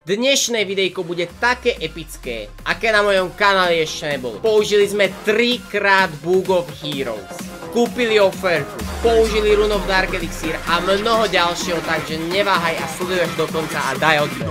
Dnešné videjko bude také epické, aké na mojom kanáli ešte nebolo. Použili sme 3-krát Book of Heroes, kúpili oferku, použili Rune of Dark Elixir a mnoho ďalšieho, takže neváhaj a sleduješ do konca a daj odber.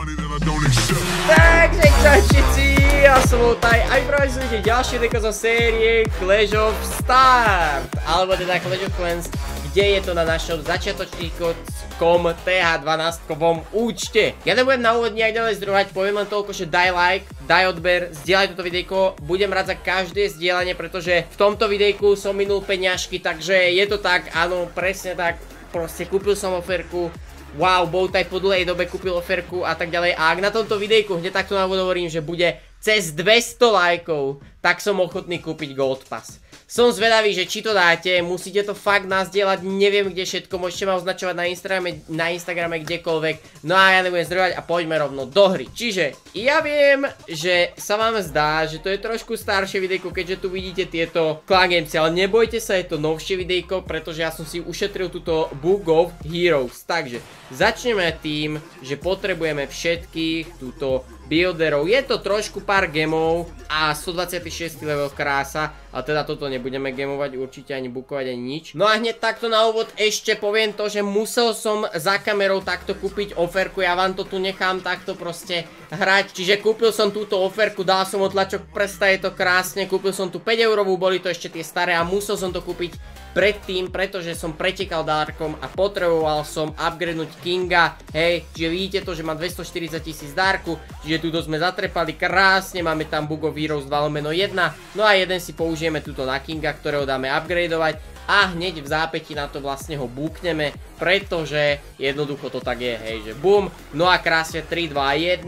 Takže čaučici, ja som Otaj a vyprávajte ďalšie videjko zo série Clash of Start, alebo teda Clash of Clans, kde je to na našom začiatočníkom TH12-kovom účte. Ja nebudem na úvod nejak ďalej zdruhať, poviem len toľko, že daj like, daj odber, zdieľaj toto videjko, budem rád za každé zdieľanie, pretože v tomto videjku som minul peňažky, takže je to tak, áno, presne tak, proste kúpil som oferku, wow, Bowtie po dlhej dobe kúpil oferku a tak ďalej, a ak na tomto videjku hneď takto na úvod hovorím, že bude cez 200 lajkov, tak som ochotný kúpiť Gold Pass. Som zvedavý, že či to dáte, musíte to fakt nazdieľať, neviem kde všetko, môžete ma označovať na Instagrame kdekoľvek. No a ja nebudem zdrojať a poďme rovno do hry. Čiže ja viem, že sa vám zdá, že to je trošku staršie videjko, keďže tu vidíte tieto clan gamesy, ale nebojte sa, je to novšie videjko, pretože ja som si ušetril túto Book of Heroes. Takže začneme tým, že potrebujeme všetkých túto builderov. Je to trošku pár gemov a 126 level, krása, ale teda toto nebudeme gemovať, určite ani bookovať, ani nič. No a hneď takto na úvod ešte poviem to, že musel som za kamerou takto kúpiť oferku, ja vám to tu nechám takto proste hrať, čiže kúpil som túto oferku, dal som otlačok prsta, je to krásne, kúpil som tu 5 eurovú, boli to ešte tie staré a musel som to kúpiť predtým, pretože som pretekal Darkom a potreboval som upgradenúť Kinga, hej, čiže vidíte to, že má 240 000 Darku, čiže tuto sme zatrepali krásne, máme tam Book of Heroes 2/1, no a jeden si použijeme tuto na Kinga, ktorého dáme upgradovať a hneď v zápäti na to vlastne ho búkneme, pretože jednoducho to tak je, hej, že bum, no a krásne 3, 2, 1,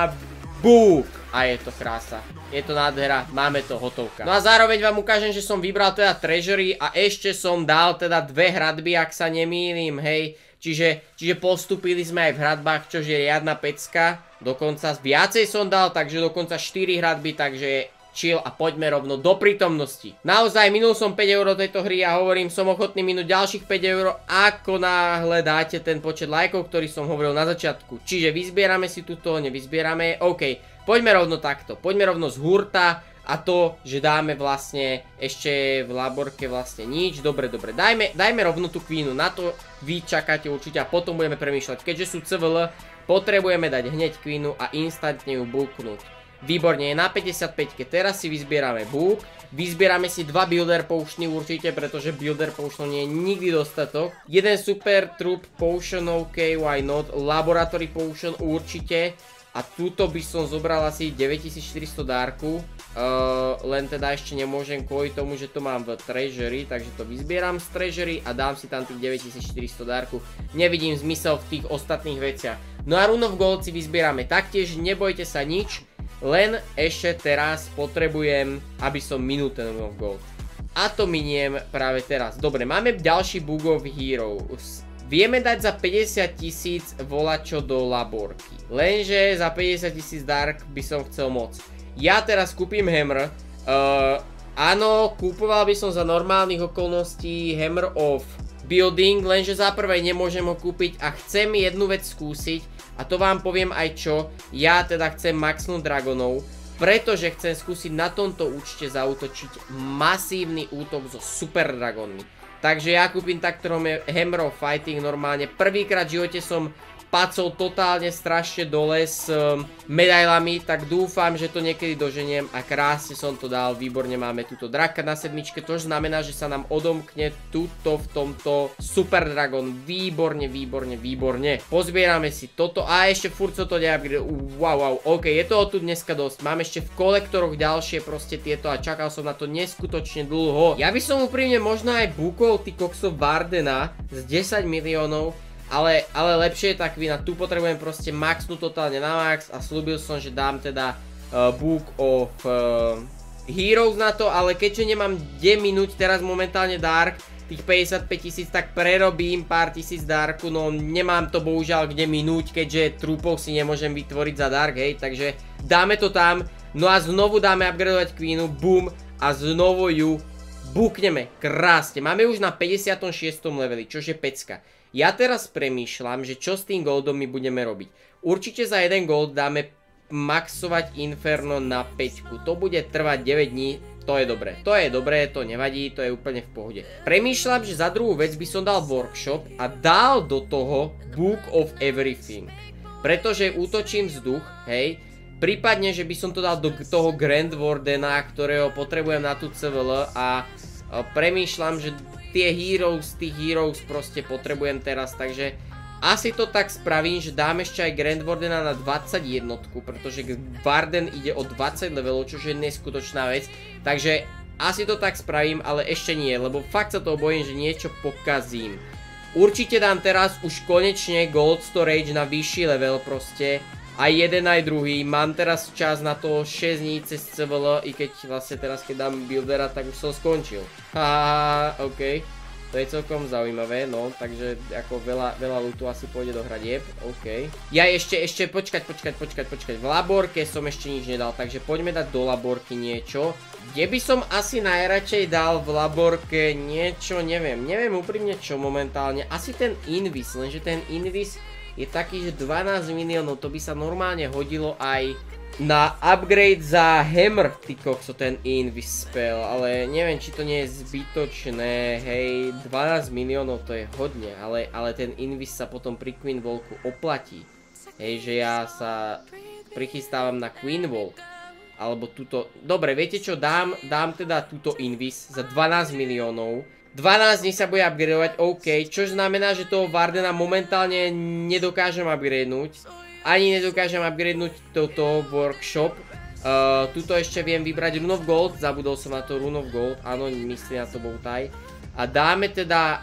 búk! A je to krása. Je to nádhera, máme to, hotovka. No a zároveň vám ukážem, že som vybral teda treasury a ešte som dal teda 2 hradby, ak sa nemýlim, hej. Čiže postupili sme aj v hradbách, čo je riadna pecka. Dokonca viacej som dal, takže dokonca 4 hradby, takže chill a poďme rovno do prítomnosti. Naozaj, minul som 5 eur do tejto hry a hovorím, som ochotný minúť ďalších 5 eur, ako náhle dáte ten počet lajkov, ktorý som hovoril na začiatku. Čiže vyzbierame si tuto, nevyzbierame, OK. Poďme rovno takto, poďme rovno z hurta a to, že dáme vlastne ešte v laborke vlastne nič, dobre, dajme rovno tú queenu, na to vy čakáte určite a potom budeme premýšľať, keďže sú CVL, potrebujeme dať hneď queenu a instantne ju booknúť. Výborne, je na 55-ke, teraz si vyzbierame book, vyzbierame si 2 builder potiony určite, pretože builder potion nie je nikdy dostatok, jeden super troop potion, OK, why not, laboratory potion určite. A túto by som zobral asi 9400 darku, len teda ešte nemôžem kvôli tomu, že to mám v treasury, takže to vyzbieram z treasury a dám si tam tých 9400 darku. Nevidím zmysel v tých ostatných veciach. No a Rune of Gold si vyzbierame taktiež, nebojte sa nič, len ešte teraz potrebujem, aby som minul ten Rune of Gold. A to miniem práve teraz. Dobre, máme ďalší Book of Heroes. Vieme dať za 50 000 volačo do laborky. Lenže za 50 000 dark by som chcel moc. Ja teraz kúpim hammer. Áno, kúpoval by som za normálnych okolností hammer of building, lenže za prvé nemôžem ho kúpiť a chcem jednu vec skúsiť. A to vám poviem aj čo. Ja teda chcem maxnúť dragonov, pretože chcem skúsiť na tomto účte zaútočiť masívny útok so super dragonmi. Takže ja kúpim takto Hammer of Fighting normálne. Prvýkrát v živote som pacol totálne strašne dole s medailami, tak dúfam, že to niekedy doženiem a krásne som to dal, výborne máme túto draka na 7, to znamená, že sa nám odomkne tuto v tomto Super Dragon, výborne, pozbierame si toto a ešte furt sa to neupgrade, wow, ok, je toho tu dneska dosť, mám ešte v kolektoroch ďalšie proste tieto a čakal som na to neskutočne dlho. Ja by som úprimne možno aj bookol ty kokso Vardena z 10 miliónov, ale lepšie je tá queena, tu potrebujem proste maxnúť totálne na max a slúbil som, že dám teda Book of Heroes na to, ale keďže nemám kde minúť teraz momentálne Dark, tých 55 000, tak prerobím pár tisíc Darku, no nemám to bohužiaľ kde minúť, keďže trúpov si nemôžem vytvoriť za Dark, hej, takže dáme to tam, no a znovu dáme upgradovať queenu, boom, a znovu ju bookneme, krásne, máme už na 56. leveli, čože pecka. Ja teraz premýšľam, že čo s tým goldom my budeme robiť. určite za 1 gold dáme maxovať Inferno na 5. To bude trvať 9 dní, to je dobré. To je dobré, to nevadí, to je úplne v pohode. Premýšľam, že za druhú vec by som dal workshop a dal do toho Book of Everything. Pretože útočím vzduch, hej. Prípadne, že by som to dal do toho Grand Wardena, ktorého potrebujem na tú CVL a premýšľam, že tých heroes proste potrebujem teraz, takže asi to tak spravím, že dám ešte aj Grand Wardena na 21, pretože Warden ide o 20 levelov, čo je neskutočná vec. Takže asi to tak spravím, ale ešte nie, lebo fakt sa toho bojím, že niečo pokazím. Určite dám teraz už konečne Gold Storage na vyšší level proste. Aj jeden, aj druhý. Mám teraz čas na to 6 dní cez CVL, i keď vlastne teraz keď dám buildera, tak už som skončil. Haha, okej. To je celkom zaujímavé, no, takže ako veľa lootu asi pôjde do hradieb, OK. Ja ešte, počkať, v laborke som ešte nič nedal, takže poďme dať do laborky niečo. Kde by som asi najradšej dal v laborke niečo, neviem úprimne čo momentálne, asi ten Invis, lenže ten Invis je taký, že 12 miliónov, to by sa normálne hodilo aj na upgrade za Hammer, ty kokso, ten Invis spell, ale neviem, či to nie je zbytočné, hej, 12 miliónov to je hodne, ale ten Invis sa potom pri Queen Walku oplatí, hej, že ja sa prichystávam na Queen Walk, alebo túto, dobre, viete čo, dám teda túto Invis za 12 miliónov, 12 dní sa bude upgradeovať, OK, čo znamená, že toho Wardena momentálne nedokážem upgradenúť. Ani nedokážem upgradenúť toto workshop. Tuto ešte viem vybrať Rune of Gold. Zabudol som na to Rune of Gold. Áno, myslím na to bowtie. A dáme teda,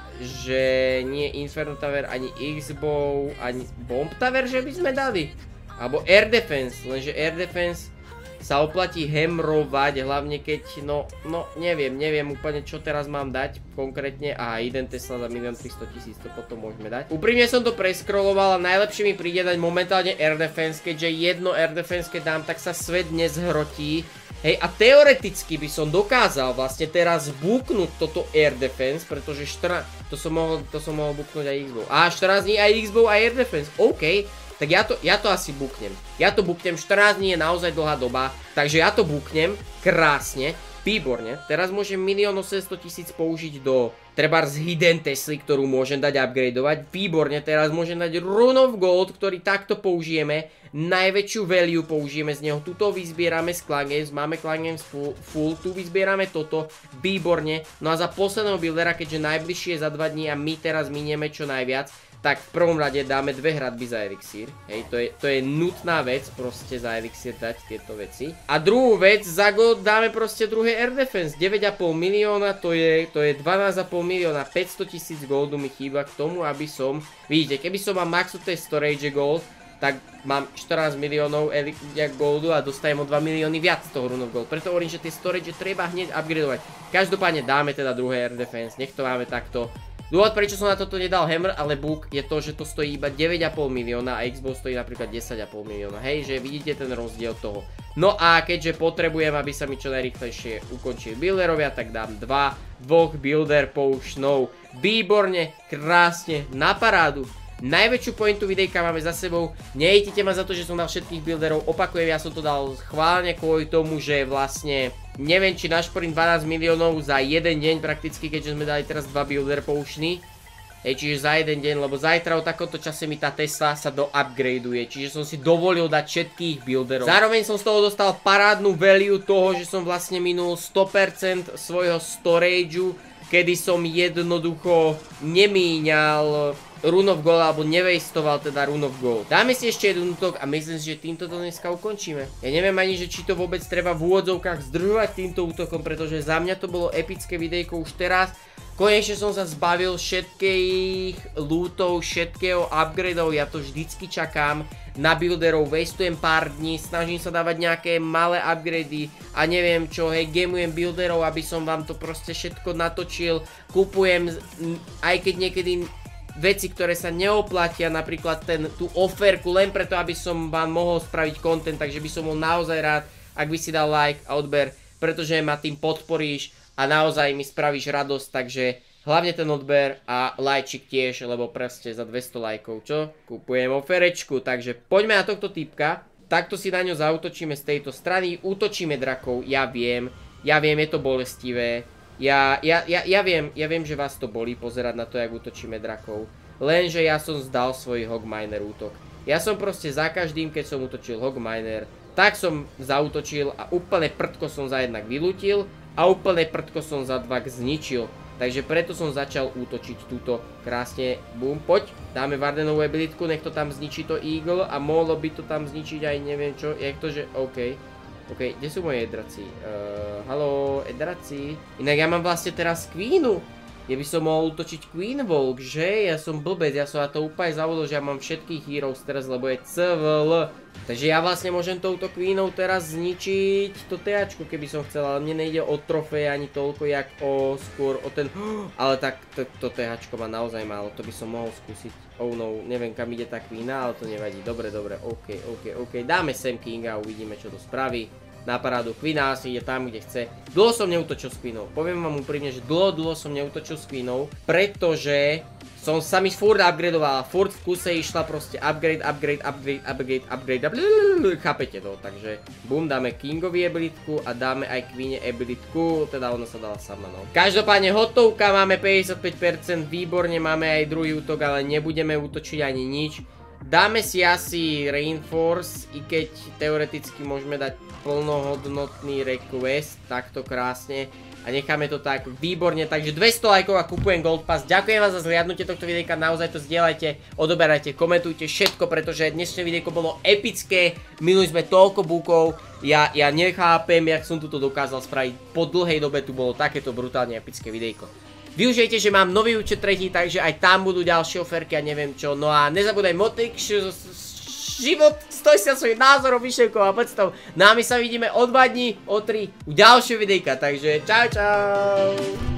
že nie Inferno Tower, ani X-Bow, ani Bomb Tower, že by sme dali. Alebo Air Defense. Lenže Air Defense sa oplatí hamrovať, hlavne keď, no neviem úplne čo teraz mám dať konkrétne. Aha, jeden Tesla za 1 300 000, to potom môžeme dať. Úprimne som to prescrolloval a najlepšie mi príde dať momentálne Air Defense, keďže jedno Air Defense keď dám, tak sa svet nezhrotí. Hej, a teoreticky by som dokázal vlastne teraz búknúť toto Air Defense, pretože to som mohol búknúť aj X-Bow. Aha, 14 dní aj X-Bow a Air Defense, OK. Tak ja to asi búknem. Ja to búknem, 14 dní je naozaj dlhá doba, takže ja to búknem krásne, výborne. Teraz môžem 1 800 000 použiť do trebárs Hidden Tesly, ktorú môžem dať upgradeovať. Výborne, teraz môžem dať Rune of Gold, ktorý takto použijeme. Najväčšiu value použijeme z neho. Tuto vyzbierame z Clan Games, máme Clan Games full, tu vyzbierame toto, výborne. No a za posledného buildera, keďže najbližšie je za 2 dní a my teraz minieme čo najviac, tak v prvom rade dáme 2 hradby za elixír. Hej, to je nutná vec, proste za elixír dať tieto veci. A druhú vec, za gold dáme proste druhé Air Defense. 9,5 milióna, to je 12,5 milióna, 500 000 goldu mi chýba k tomu, aby som, vidíte, keby som mal maxu tej storage gold, tak mám 14 miliónov goldu a dostajem o 2 milióny viac z toho Rune of Gold. Preto hovorím, že tie storage treba hneď upgradovať. Každopádne dáme teda druhé Air Defense, nech to máme takto. Dôvod, prečo som na toto nedal Hammer, ale Book, je to, že to stojí iba 9,5 milióna a X-Bow stojí napríklad 10,5 milióna. Hej, že vidíte ten rozdiel toho. No a keďže potrebujem, aby sa mi čo najrýchlejšie ukončili builderovia, tak dám dvoch builder potionov. Výborne, krásne, na parádu. Najväčšiu pointu videjka máme za sebou. Nejítite ma za to, že som dal všetkých builderov. Opakujem, ja som to dal chválne kvôli tomu, že vlastne neviem, či našporím 12 miliónov za jeden deň prakticky, keďže sme dali teraz 2 builder poučny. Čiže za jeden deň, lebo zajtra o takomto čase mi tá Tesla sa doupgradeuje. Čiže som si dovolil dať všetkých builderov. Zároveň som z toho dostal parádnu value toho, že som vlastne minul 100% svojho storageu, kedy som jednoducho nemíňal Rune of Gold, alebo newastoval teda Rune of Gold. Dáme si ešte jeden útok a myslím si, že týmto to dneska ukončíme. Ja neviem ani, že či to vôbec treba v úvodzovkách zdržovať týmto útokom, pretože za mňa to bolo epické videjko už teraz. Konečne som sa zbavil všetkých lootov, všetkého upgradeov, ja to vždycky čakám na builderov, wastujem pár dní, snažím sa dávať nejaké malé upgrady a neviem čo, hej, gamujem builderov, aby som vám to proste všetko natočil, kupujem, aj keď niekedy veci, ktoré sa neoplatia, napríklad tú oferku, len preto, aby som vám mohol spraviť content, takže by som bol naozaj rád, ak by si dal like a odber, pretože ma tým podporíš a naozaj mi spravíš radosť, takže Hlavne ten odber a lajčik tiež, lebo proste za 200 lajkov, čo? Kupujem oferečku, takže poďme na tohto typka. Takto si na ňo zautočíme z tejto strany, útočíme drakov, ja viem, je to bolestivé. Ja viem, že vás to bolí pozerať na to, jak útočíme drakov. Lenže ja som zdal svoj Hogminer útok. Ja som proste za každým, keď som útočil Hogminer, tak som zautočil a úplne prdko som za jednak vylútil a úplne prdko som za dvak zničil. Takže preto som začal útočiť túto krásne. Bum, poď, dáme Vardenovú abilitku, nech to tam zničí to Eagle a mohlo by to tam zničiť aj neviem čo, jak to, že OK. OK, kde sú moje edraci? Haló, edraci. Inak ja mám vlastne teraz Queenu. Ja by som mohol útočiť Queen Volk, že? Ja som blbec, ja som na to úplne zavodol, že ja mám všetkých heroes teraz, lebo je CVL. Takže ja vlastne môžem touto Queenou teraz zničiť to TAčko, keby som chcel, ale mne nejde o trofej ani toľko, jak skôr o ten... Ale tak to TAčko má naozaj málo, to by som mohol skúsiť. Oh no, neviem kam ide tá Queena, ale to nevadí. Dobre, OK. Dáme Sam Kinga a uvidíme, čo to spraví. Na parádu, Queena asi ide tam, kde chce. Dlho som neutočil s Queenou. Poviem vám úprimne, že dlho som neutočil s Queenou, pretože som sa mi furt upgradovala. Furt v kuse išla proste upgrade. Chápete to, takže bum, dáme Kingovi abilitku a dáme aj Queene abilitku, teda ona sa dala sama, no. Každopádne hotovka, máme 55%, výborne, máme aj druhý útok, ale nebudeme útočiť ani nič. Dáme si asi Reinforce, i keď teoreticky môžeme dať plnohodnotný request, takto krásne. A necháme to tak výborne, takže 200 lajkov a kupujem Gold Pass. Ďakujem vám za zhliadnutie tohto videjka, naozaj to zdieľajte, odoberajte, komentujte všetko, pretože dnešné videjko bolo epické. Minuli sme toľko búkov, ja nechápem, jak som toto dokázal spraviť. Po dlhej dobe tu bolo takéto brutálne epické videjko. Využijte, že mám nový účet tretí, takže aj tam budú ďalšie oferky a neviem čo. No a nezabúdaj motik, život stojí sa svojím názorom, myšlenkou a podstou. No a my sa vidíme o 2 dní, o 3 u ďalšieho videjka, takže čau.